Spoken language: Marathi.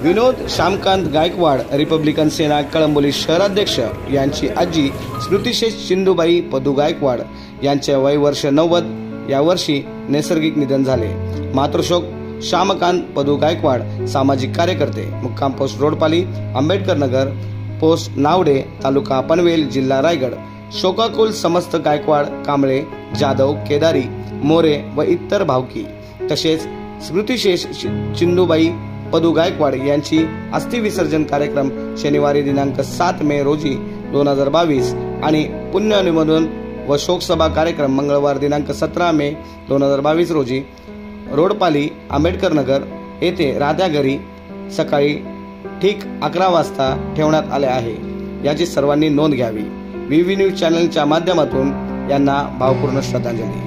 विनोद श्यामकांत गायकवाड रिपब्लिकन सेना कळंबोली शहराध्यक्ष यांची आजी स्मृतिशेष चिंदूबाई पदू गायकवाड यांचे वय वर्ष 90 या वर्षी नैसर्गिक निधन झाले। मातृशोक श्यामकांत पदू गायकवाड सामाजिक कार्यकर्ते, मुक्काम पोस्ट रोडपाली, आंबेडकर नगर, पोस्ट नावडे, तालुका पनवेल, जिल्हा रायगड। शोकाकुल समस्त गायकवाड, कांबळे, जाधव, केदारी, मोरे व इतर भावकी तसेच स्मृतिशेष चिंदूबाई पदू गायकवाड यांची अस्थि विसर्जन कार्यक्रम शनिवारी दिनांक 7 मे रोजी 2022 आणि पुण्यअनुमोदन व शोकसभा कार्यक्रम मंगळवार दिनांक 17 मे 2022 रोजी रोडपाली, आंबेडकर नगर येथे राहत्या घरी सकाळी ठीक 11 वाजता ठेवण्यात आले आहे। याची सर्वांनी नोंद घ्यावी। व्ही न्यूज चॅनलच्या माध्यमातून यांना भावपूर्ण श्रद्धांजली।